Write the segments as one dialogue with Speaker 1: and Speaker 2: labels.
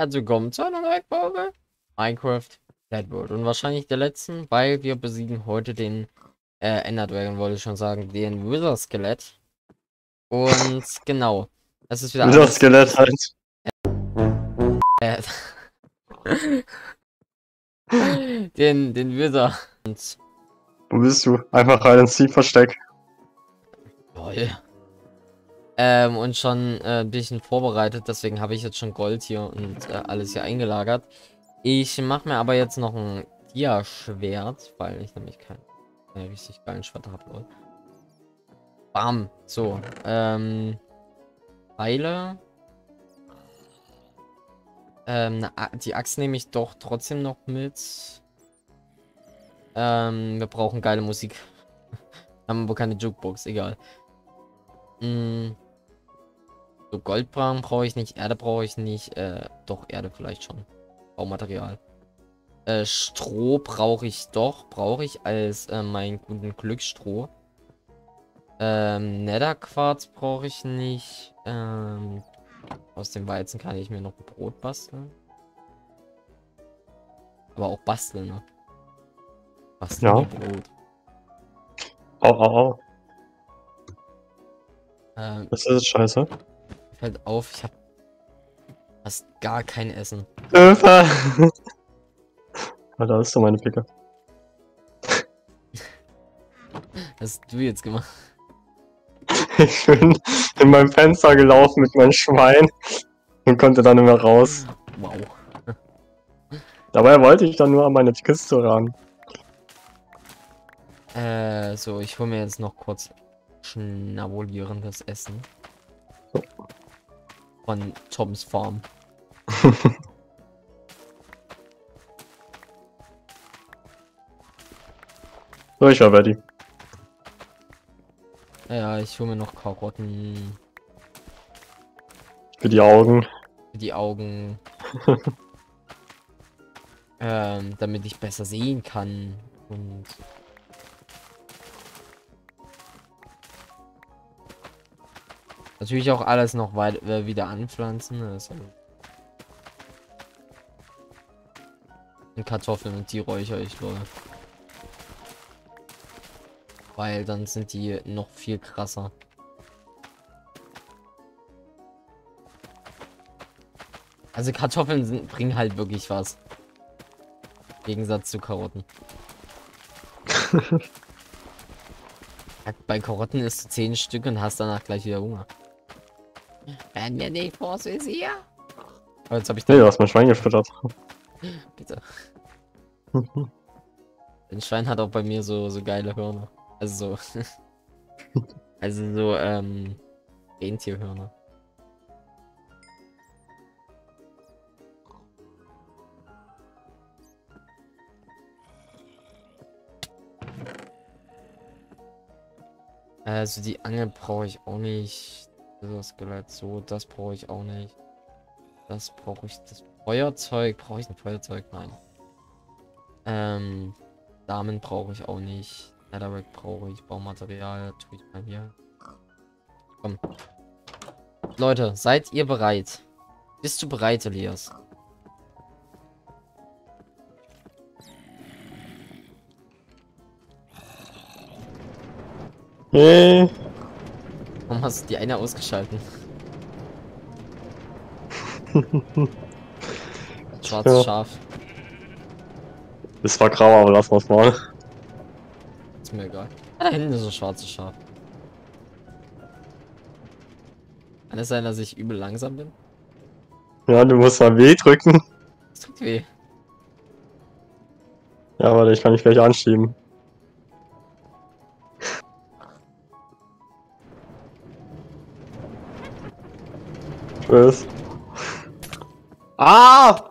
Speaker 1: herzlich willkommen zu einer neuen Folge Minecraft Dead World und wahrscheinlich der letzten, weil wir besiegen heute den Ender Dragon, wollte ich schon sagen, den Wither Skelett. Und genau, es ist wieder
Speaker 2: Wie das Skelett halt.
Speaker 1: äh, den Wither. Und
Speaker 2: Wo bist du? Einfach rein ins Versteck.
Speaker 1: lol. Und schon ein bisschen vorbereitet, deswegen habe ich jetzt schon Gold hier und alles hier eingelagert. Ich mache mir aber jetzt noch ein Dia-Schwert, weil ich nämlich kein richtig geilen Schwert habe, lol. Bam. So. Pfeile. Die Axt nehme ich doch trotzdem noch mit. Wir brauchen geile Musik. Haben aber keine Jukebox, egal. So Goldbran brauche ich nicht, Erde brauche ich nicht. Doch, Erde vielleicht schon. Baumaterial. Stroh brauche ich doch. Brauche ich als meinen guten Glücksstroh. Netherquarz brauche ich nicht. Aus dem Weizen kann ich mir noch ein Brot basteln. Aber auch basteln, ne? Basteln
Speaker 2: Ja.
Speaker 1: Brot.
Speaker 2: Au.
Speaker 1: Ähm,
Speaker 2: Das ist scheiße.
Speaker 1: Fällt auf, ich habe fast gar kein Essen.
Speaker 2: Hilfe! Da ist so meine Picke.
Speaker 1: Was hast du jetzt gemacht?
Speaker 2: Ich bin in meinem Fenster gelaufen mit meinem Schwein und konnte dann immer raus.
Speaker 1: Wow.
Speaker 2: Dabei wollte ich dann nur an meine Kiste ran.
Speaker 1: So, ich hole mir jetzt noch kurz schnabulierendes Essen. Von Toms Farm.
Speaker 2: So, ich war ready.
Speaker 1: Ja, ich hole mir noch Karotten
Speaker 2: Für die Augen.
Speaker 1: für die Augen. Damit ich besser sehen kann. Und natürlich auch alles noch wieder anpflanzen. Also und Kartoffeln und die räuchere ich, Leute. Weil dann sind die noch viel krasser. Also Kartoffeln bringen halt wirklich was. Im Gegensatz zu Karotten. Bei Karotten isst du 10 Stück und hast danach gleich wieder Hunger. Wenn mir nicht vor hier. Aber jetzt habe ich
Speaker 2: Nee,
Speaker 1: den.
Speaker 2: du hast mein Schwein gefüttert.
Speaker 1: Bitte. Ein Schwein hat auch bei mir so geile Hörner. Also so. Also so, Rentierhörner. Also die Angel brauche ich auch nicht. Das Skelett so, das brauche ich auch nicht. Das brauche ich. Das Feuerzeug. Brauche ich ein Feuerzeug? Nein. Samen brauche ich auch nicht. Netherrack brauche ich. Baumaterial. Tue ich mal hier. Komm. Leute, seid ihr bereit? Bist du bereit, Elias?
Speaker 2: Hey.
Speaker 1: Warum hast du die eine ausgeschaltet? Schwarzes
Speaker 2: Ja.
Speaker 1: Schaf.
Speaker 2: Das war grau, aber lass mal's mal.
Speaker 1: Ist mir egal. Ah, da hinten ist ein schwarzes Schaf. Kann es sein, dass ich übel langsam bin?
Speaker 2: Ja, du musst mal W drücken.
Speaker 1: Das tut weh.
Speaker 2: Ja, warte, ich kann dich gleich anschieben. Tschüss. Ah!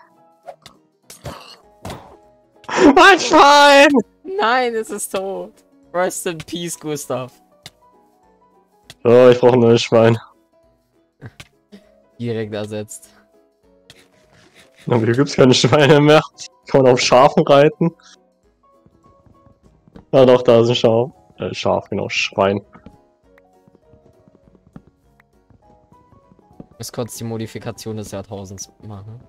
Speaker 2: Mein Schwein!
Speaker 1: Nein, es ist tot. Rest in peace, Gustav.
Speaker 2: So, ich brauche ein neues Schwein.
Speaker 1: Direkt ersetzt.
Speaker 2: Aber hier gibt's keine Schweine mehr. Kann man auf Schafen reiten? Ah doch, da ist ein Schaf. Schaf, genau, Schwein.
Speaker 1: muss kurz die Modifikation des Jahrtausends machen.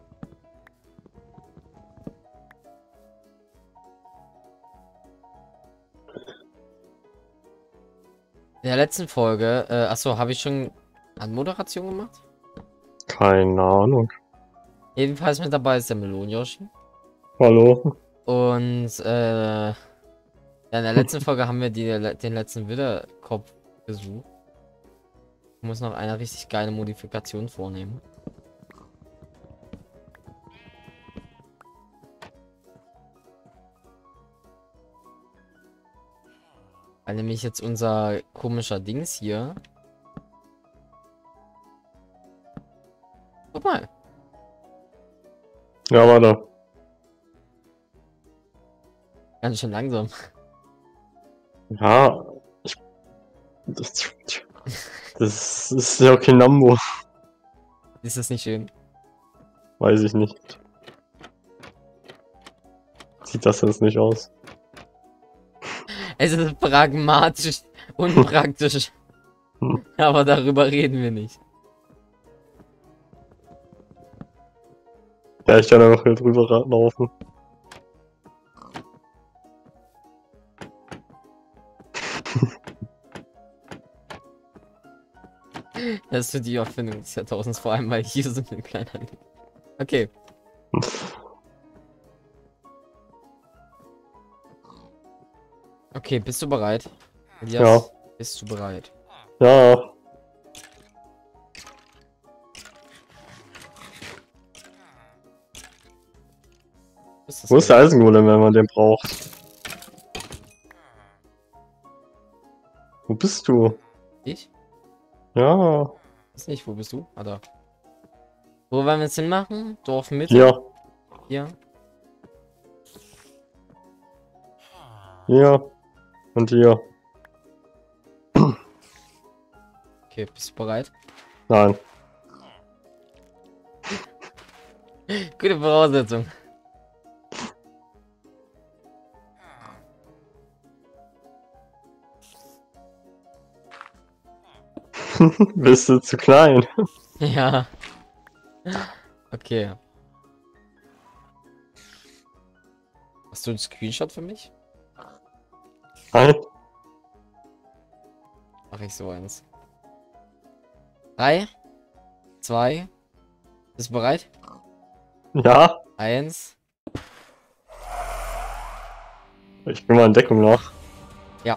Speaker 1: In der letzten Folge, achso, habe ich schon Anmoderation gemacht?
Speaker 2: Keine Ahnung.
Speaker 1: Jedenfalls mit dabei ist der Melon-Yoshi.
Speaker 2: Hallo?
Speaker 1: Und, ja, in der letzten Folge haben wir den letzten Widderkopf gesucht. Ich muss noch eine richtig geile Modifikation vornehmen. Weil nämlich jetzt unser komischer Dings hier. Guck mal.
Speaker 2: Ja, warte.
Speaker 1: Ganz schön langsam.
Speaker 2: Ja. Das ist ja kein Lambo.
Speaker 1: Ist das nicht schön?
Speaker 2: Weiß ich nicht. Sieht das jetzt nicht aus.
Speaker 1: Es ist pragmatisch und praktisch. Aber darüber reden wir nicht.
Speaker 2: Ja, ich kann einfach hier drüber laufen.
Speaker 1: Das ist für die Erfindung des Jahrtausends, vor allem weil hier so ein kleiner. Okay. Okay, bist du bereit? Elias,
Speaker 2: Ja.
Speaker 1: bist du bereit?
Speaker 2: Ja. Wo ist der Eisengolem, wenn man den braucht? Wo bist du?
Speaker 1: Ich?
Speaker 2: Ja.
Speaker 1: Ist nicht, wo bist du? Ah, da. Wo wollen wir es hinmachen? Dorf Mitte?
Speaker 2: Hier.
Speaker 1: Hier.
Speaker 2: Hier. Und hier.
Speaker 1: Okay, bist du bereit?
Speaker 2: Nein.
Speaker 1: Gute Voraussetzung.
Speaker 2: Bist du zu klein?
Speaker 1: Ja. Okay. Hast du einen Screenshot für mich?
Speaker 2: Nein.
Speaker 1: Mach ich so eins. 3, 2, bist du bereit?
Speaker 2: Ja.
Speaker 1: 1.
Speaker 2: Ich bin mal in Deckung noch.
Speaker 1: Ja.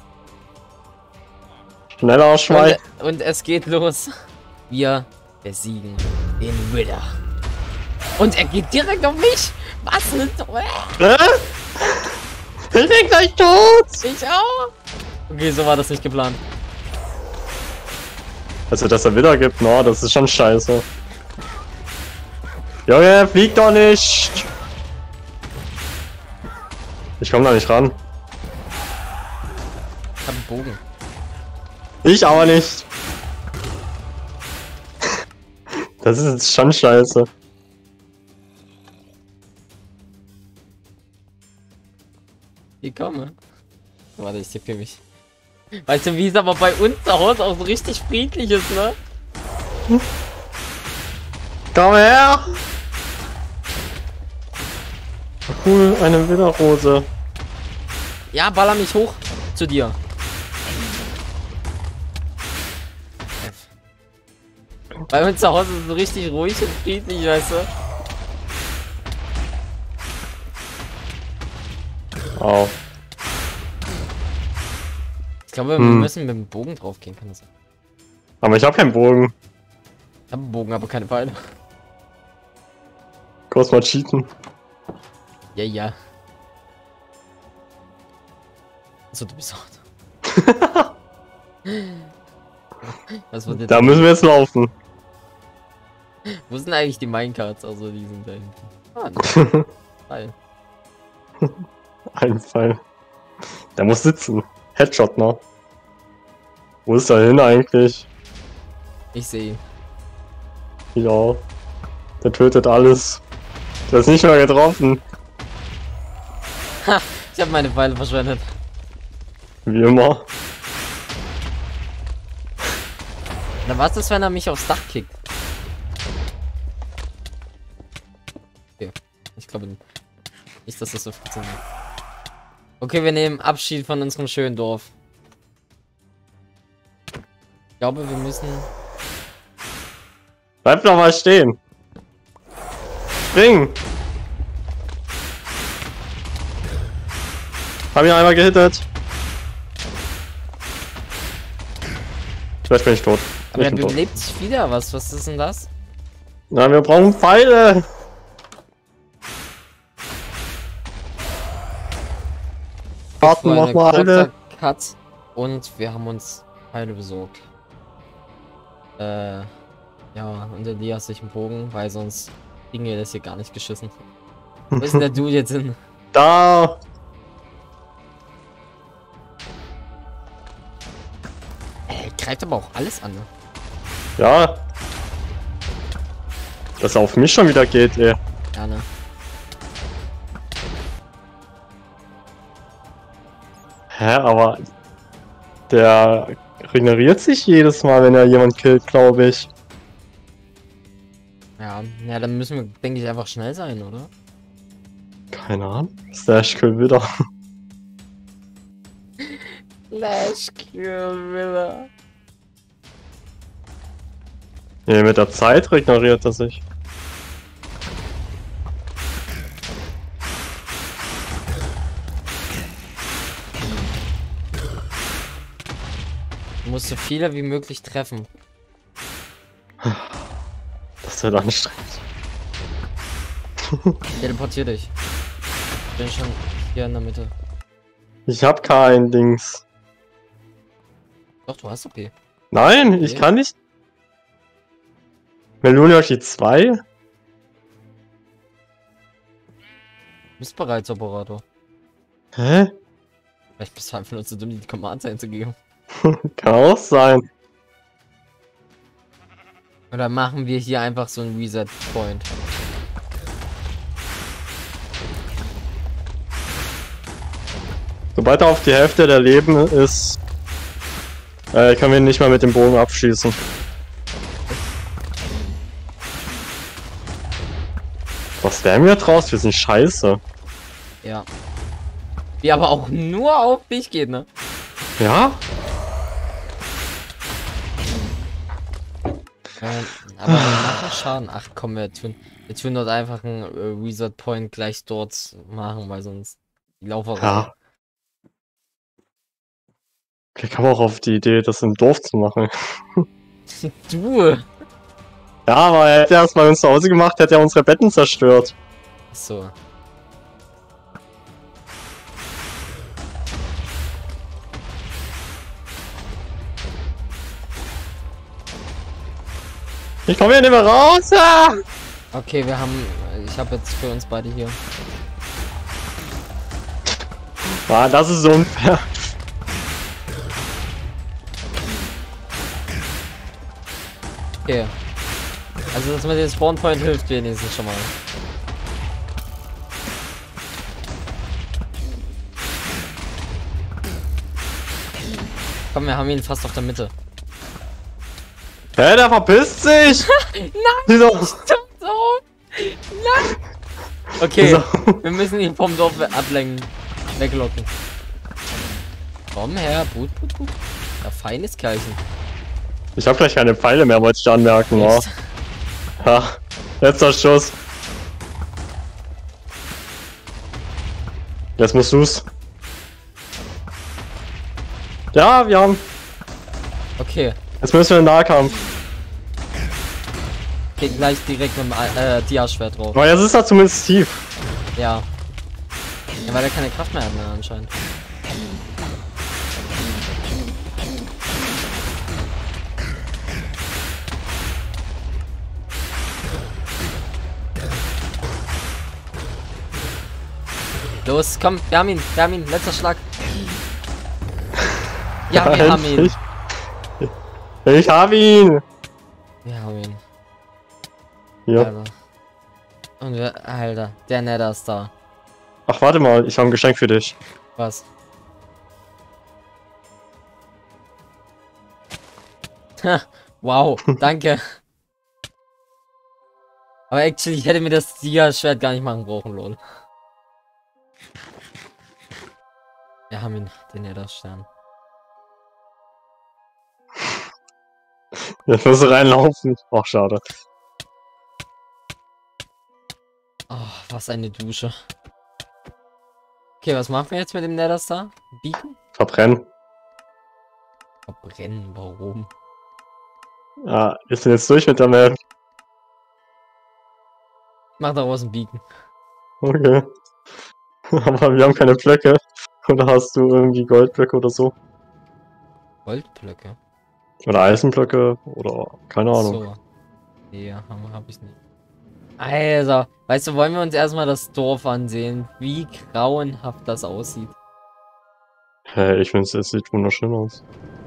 Speaker 2: Schneller, Schwein.
Speaker 1: Und es geht los. Wir besiegen den Widder. Und er geht direkt auf mich. Was eine
Speaker 2: Ich bin gleich tot!
Speaker 1: Ich auch. Okay, so war das nicht geplant.
Speaker 2: Also, dass er wieder gibt, no, das ist schon scheiße. Junge, flieg doch nicht! Ich komm da nicht ran.
Speaker 1: Ich hab einen Bogen.
Speaker 2: Ich aber nicht. Das ist jetzt schon scheiße.
Speaker 1: Ich komme. Warte, ich tippe mich. Weißt du, wie es aber bei uns zu Hause auch so richtig friedlich ist, ne?
Speaker 2: Komm her! Cool, eine Widderrose.
Speaker 1: Ja, baller mich hoch zu dir. Bei uns zu Hause ist es so richtig ruhig und friedlich, weißt du?
Speaker 2: Au.
Speaker 1: Ich glaube, wir müssen mit dem Bogen drauf gehen, kann das sein?
Speaker 2: Aber ich hab keinen Bogen.
Speaker 1: Ich habe einen Bogen, aber keine Pfeile.
Speaker 2: Kurz mal cheaten.
Speaker 1: Ja, ja. Also, du bist auch. Was wird jetzt?
Speaker 2: Da müssen wir jetzt laufen.
Speaker 1: Wo sind eigentlich die Minecarts? Also, die sind da hinten. Ah, ne. Pfeil.
Speaker 2: Ein Pfeil. Der muss sitzen. Headshot, ne? Wo ist er hin eigentlich?
Speaker 1: Ich sehe ihn.
Speaker 2: Ja. Der tötet alles. Der ist nicht mehr getroffen.
Speaker 1: Ha! Ich habe meine Pfeile verschwendet.
Speaker 2: Wie immer.
Speaker 1: Na, was ist, wenn er mich aufs Dach kickt? dass das so funktioniert. Okay, wir nehmen Abschied von unserem schönen Dorf. Ich glaube, wir müssen...
Speaker 2: Bleib doch mal stehen. Spring. Hab ihn einmal gehittet. Vielleicht bin ich tot.
Speaker 1: Aber der belebt sich wieder. Was ist denn das?
Speaker 2: Na, wir brauchen Pfeile. Warten, mach mal alle.
Speaker 1: Cut und wir haben uns Pfeile besorgt. Ja, und Elias sich einen Bogen, weil sonst kriegen wir das hier gar nicht geschissen. Wo ist denn der Dude jetzt hin?
Speaker 2: Da.
Speaker 1: Greift aber auch alles an, ne?
Speaker 2: Ja. Dass er auf mich schon wieder geht, ey.
Speaker 1: Ja, ne?
Speaker 2: Hä, aber der regeneriert sich jedes Mal, wenn er jemand killt, glaube ich.
Speaker 1: Ja, dann müssen wir, denke ich, einfach schnell sein, oder?
Speaker 2: Keine Ahnung. Slash Kill wieder.
Speaker 1: Slash Kill wieder.
Speaker 2: Nee, mit der Zeit regeneriert er sich.
Speaker 1: Du musst so viele wie möglich treffen.
Speaker 2: Das wird anstrengend.
Speaker 1: Teleportier dich. Ich bin schon hier in der Mitte.
Speaker 2: Ich hab kein Dings.
Speaker 1: Doch, du hast OP.
Speaker 2: Nein,
Speaker 1: Okay.
Speaker 2: ich kann nicht. Melonioshi 2?
Speaker 1: Missbereitsoperator.
Speaker 2: Hä?
Speaker 1: Vielleicht bist du einfach nur zu dumm, die Commands einzugeben.
Speaker 2: Kann auch sein.
Speaker 1: Oder machen wir hier einfach so einen Reset-Point?
Speaker 2: Sobald er auf die Hälfte der Leben ist, können wir ihn nicht mehr mit dem Bogen abschießen. Was wären wir draus? Wir sind scheiße.
Speaker 1: Ja. Die aber auch nur auf dich geht, ne?
Speaker 2: Ja?
Speaker 1: Aber wir machen Schaden. Ach komm, wir tun dort einfach einen Reset-Point gleich dort machen, weil sonst die Lauferei.
Speaker 2: Ja. Ich kam auch auf die Idee, das im Dorf zu machen.
Speaker 1: Du!
Speaker 2: Ja, aber er hätte erst mal uns zu Hause gemacht, hätte er unsere Betten zerstört.
Speaker 1: So.
Speaker 2: Ich komme hier nicht mehr raus! Ah!
Speaker 1: Okay, ich habe jetzt für uns beide hier.
Speaker 2: Ah, das ist unfair.
Speaker 1: Okay. Also das mit dem Spawn Point hilft wenigstens schon mal. Komm, wir haben ihn fast auf der Mitte.
Speaker 2: Hä, der verpisst sich!
Speaker 1: Nein!
Speaker 2: Wieso?
Speaker 1: Stimmt so! Nein! Okay,
Speaker 2: So.
Speaker 1: wir müssen ihn vom Dorf ablenken. Weglocken. Komm her, gut. Ja, feines Kerlchen.
Speaker 2: Ich habe gleich keine Pfeile mehr, wollte ich anmerken. Oh.
Speaker 1: Echt?
Speaker 2: Ja, letzter Schuss. Jetzt musst du's. Ja, wir haben.
Speaker 1: Okay,
Speaker 2: Jetzt müssen wir in den Nahkampf.
Speaker 1: geht gleich direkt mit dem Dia-Schwert drauf.
Speaker 2: Aber jetzt ist er zumindest tief.
Speaker 1: Ja. Ja, weil er keine Kraft mehr hat, ne, anscheinend. Los, komm, wir haben ihn, letzter Schlag. Ja, wir haben ihn.
Speaker 2: Ich hab ihn.
Speaker 1: Wir haben ihn.
Speaker 2: Ja.
Speaker 1: Alter. Und wir, Alter, der Nether ist da.
Speaker 2: Ach, warte mal, ich habe ein Geschenk für dich.
Speaker 1: Was? Ha, wow, danke. Aber actually, ich hätte mir das Dia-Schwert gar nicht machen brauchen, lol. Wir haben ihn, den Netherstern.
Speaker 2: Jetzt muss er reinlaufen. Ach, schade.
Speaker 1: Oh, was eine Dusche. Okay, was machen wir jetzt mit dem Netherstar? Beacon?
Speaker 2: Verbrennen.
Speaker 1: Verbrennen, warum?
Speaker 2: Ja, wir sind jetzt durch mit der Map.
Speaker 1: Mach daraus ein Beacon.
Speaker 2: Okay. Aber wir haben keine Blöcke. Oder hast du irgendwie Goldblöcke oder so?
Speaker 1: Goldblöcke?
Speaker 2: Oder Eisenblöcke? Oder keine Ahnung.
Speaker 1: So. Nee, hab ich nicht. Also, weißt du, wollen wir uns erstmal das Dorf ansehen, wie grauenhaft das aussieht.
Speaker 2: Hey, ich finde es sieht wunderschön aus.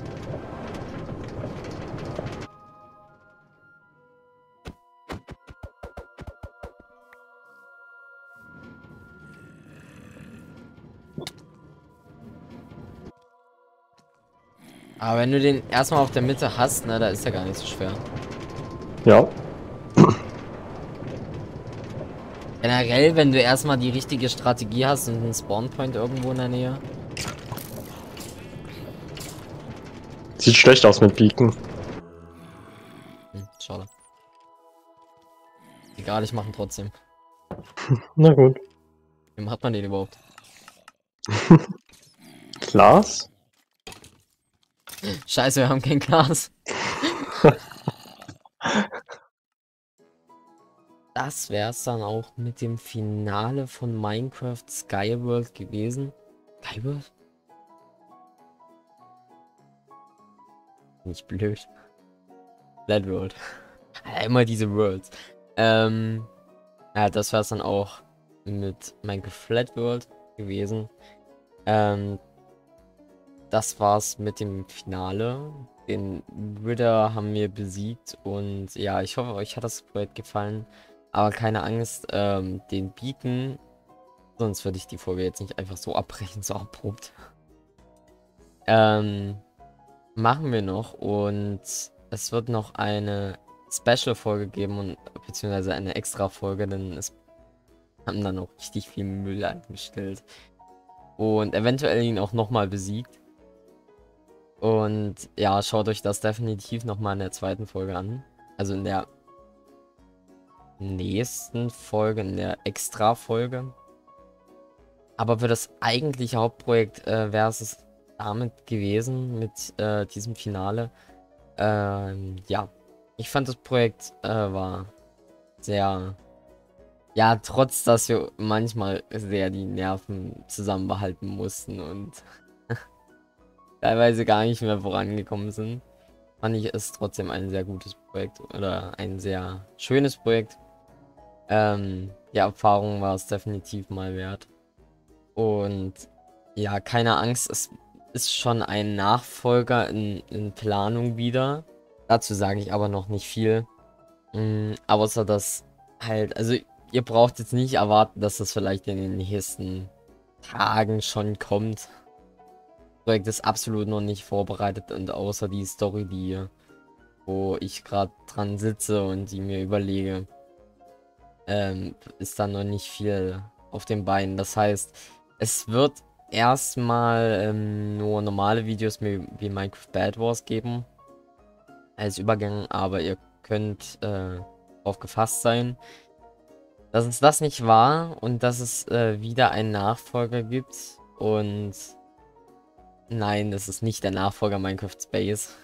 Speaker 1: Aber wenn du den erstmal auf der Mitte hast, ne, da ist ja gar nicht so schwer.
Speaker 2: Ja.
Speaker 1: Generell, wenn du erstmal die richtige Strategie hast und einen Spawnpoint irgendwo in der Nähe.
Speaker 2: Sieht schlecht aus mit Beacon.
Speaker 1: Schade. Egal, ich mache ihn trotzdem.
Speaker 2: Na gut.
Speaker 1: Wem hat man den überhaupt?
Speaker 2: Glas?
Speaker 1: Scheiße, wir haben kein Glas. Das wär's dann auch mit dem Finale von Minecraft Skyward gewesen. Skyward? Nicht blöd. Flat World. Immer diese Worlds. Ja, das wär's dann auch mit Minecraft Flat World gewesen. Das war's mit dem Finale. Den Wither haben wir besiegt und ja, ich hoffe, euch hat das Projekt gefallen. Aber keine Angst, den Beacon, sonst würde ich die Folge jetzt nicht einfach so abbrechen, so abrupt. Machen wir noch und es wird noch eine Special-Folge geben und beziehungsweise eine Extra-Folge, denn es haben dann noch richtig viel Müll angestellt. Und eventuell ihn auch nochmal besiegt. Und ja, schaut euch das definitiv nochmal in der zweiten Folge an. Also in der nächsten Folge, in der Extra-Folge. Aber für das eigentliche Hauptprojekt wäre es damit gewesen, mit diesem Finale. Ja, ich fand das Projekt war sehr... Ja, trotz dass wir manchmal sehr die Nerven zusammenbehalten mussten und teilweise gar nicht mehr vorangekommen sind, fand ich es trotzdem ein sehr gutes Projekt oder ein sehr schönes Projekt. Die Erfahrung war es definitiv mal wert. Und ja, keine Angst, es ist schon ein Nachfolger in Planung wieder. Dazu sage ich aber noch nicht viel. Außer dass halt, also ihr braucht jetzt nicht erwarten, dass das vielleicht in den nächsten Tagen schon kommt. Das Projekt ist absolut noch nicht vorbereitet und außer die Story, wo ich gerade dran sitze und die mir überlege, ist da noch nicht viel auf den Beinen. Das heißt, es wird erstmal nur normale Videos wie Minecraft Bad Wars geben als Übergang, aber ihr könnt darauf gefasst sein, dass es das nicht war und dass es wieder einen Nachfolger gibt. Und nein, das ist nicht der Nachfolger Minecraft Space.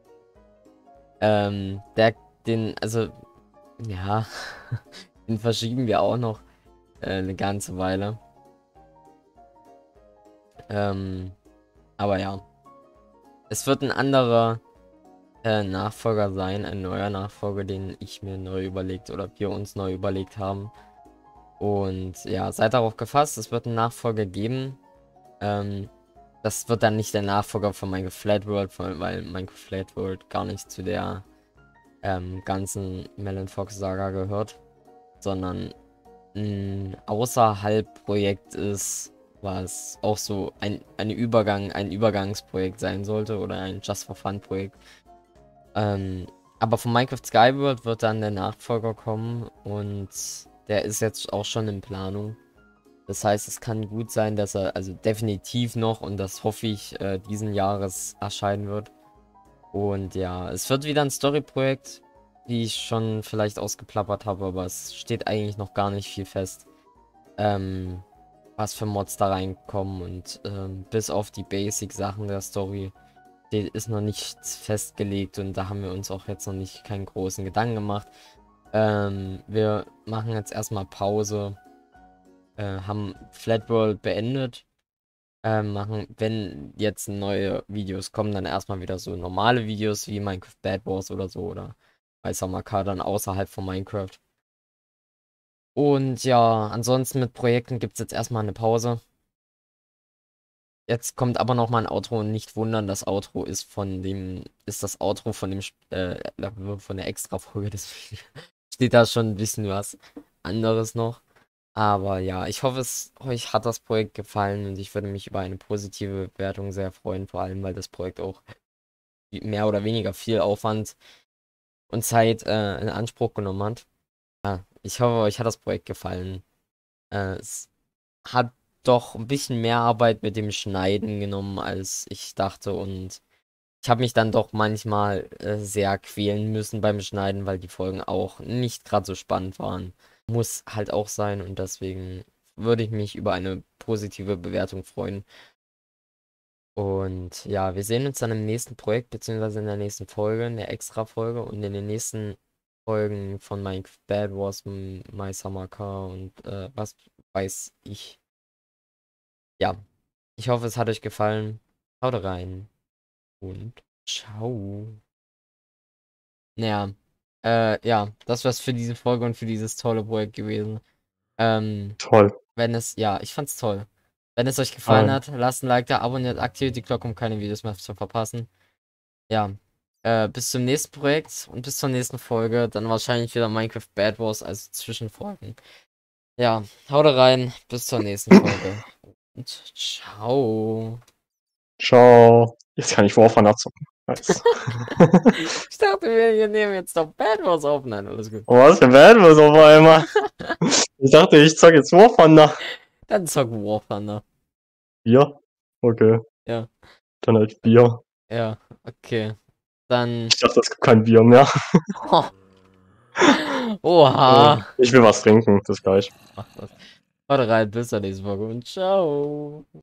Speaker 1: Also, ja, den verschieben wir auch noch eine ganze Weile. Aber ja, es wird ein anderer Nachfolger sein, ein neuer Nachfolger, den ich mir neu überlegt oder wir uns neu überlegt haben. Und ja, seid darauf gefasst, es wird einen Nachfolger geben. Das wird dann nicht der Nachfolger von Minecraft Flat World, weil Minecraft Flat World gar nicht zu der ganzen Melon Fox Saga gehört, sondern ein außerhalb Projekt ist, was auch so ein Übergangsprojekt sein sollte oder ein Just for Fun Projekt. Aber von Minecraft Skyward wird dann der Nachfolger kommen und der ist jetzt auch schon in Planung. Das heißt, es kann gut sein, dass er, also definitiv noch, und das hoffe ich, diesen Jahres erscheinen wird. Und ja, es wird wieder ein Story-Projekt, wie ich schon vielleicht ausgeplappert habe, aber es steht eigentlich noch gar nicht viel fest, was für Mods da reinkommen. Und bis auf die Basic-Sachen der Story ist noch nichts festgelegt und da haben wir uns auch jetzt noch nicht keinen großen Gedanken gemacht. Wir machen jetzt erstmal Pause, haben Flatworld beendet. Machen, wenn jetzt neue Videos kommen, dann erstmal wieder so normale Videos wie Minecraft Bad Wars oder so oder bei Samaka dann außerhalb von Minecraft. Und ja, ansonsten mit Projekten gibt es jetzt erstmal eine Pause. Jetzt kommt aber noch mal ein Outro und nicht wundern, das Outro ist das Outro von von der Extra-Folge, deswegen steht da schon ein bisschen was anderes noch. Aber ja, ich hoffe, euch hat das Projekt gefallen und ich würde mich über eine positive Bewertung sehr freuen, vor allem weil das Projekt auch mehr oder weniger viel Aufwand und Zeit in Anspruch genommen hat. Ja, ich hoffe, euch hat das Projekt gefallen. Es hat doch ein bisschen mehr Arbeit mit dem Schneiden genommen, als ich dachte und ich habe mich dann doch manchmal sehr quälen müssen beim Schneiden, weil die Folgen auch nicht gerade so spannend waren. Muss halt auch sein und deswegen würde ich mich über eine positive Bewertung freuen. Und ja, wir sehen uns dann im nächsten Projekt, beziehungsweise in der nächsten Folge, in der Extra-Folge und in den nächsten Folgen von Minecraft Bad Wars, My Summer Car und was weiß ich. Ja, ich hoffe, es hat euch gefallen. Haut rein und ciao. Naja, ja, das war's für diese Folge und für dieses tolle Projekt gewesen.
Speaker 2: Toll.
Speaker 1: Ja, ich fand's toll. Wenn es euch gefallen
Speaker 2: Ah,
Speaker 1: hat, lasst ein Like da, abonniert, aktiviert die Glocke, um keine Videos mehr zu verpassen. Ja, bis zum nächsten Projekt und bis zur nächsten Folge. Dann wahrscheinlich wieder Minecraft Bad Wars als Zwischenfolgen. Ja, haut rein, bis zur nächsten Folge. Und ciao.
Speaker 2: ciao. Jetzt kann ich War Thunder zocken. Nice.
Speaker 1: Ich dachte, wir nehmen jetzt noch Bad Wars auf. Nein, alles gut.
Speaker 2: Oh, was für Bad Wars auf einmal? Ich dachte, ich zock jetzt War Thunder.
Speaker 1: Dann zock War Thunder.
Speaker 2: Bier? Okay.
Speaker 1: Ja.
Speaker 2: Dann halt Bier.
Speaker 1: Ja, okay. Dann.
Speaker 2: Ich dachte, es gibt kein Bier mehr.
Speaker 1: Oha.
Speaker 2: Ich will was trinken, das gleich.
Speaker 1: Mach das. Haut rein, bis zur nächsten Folge und ciao.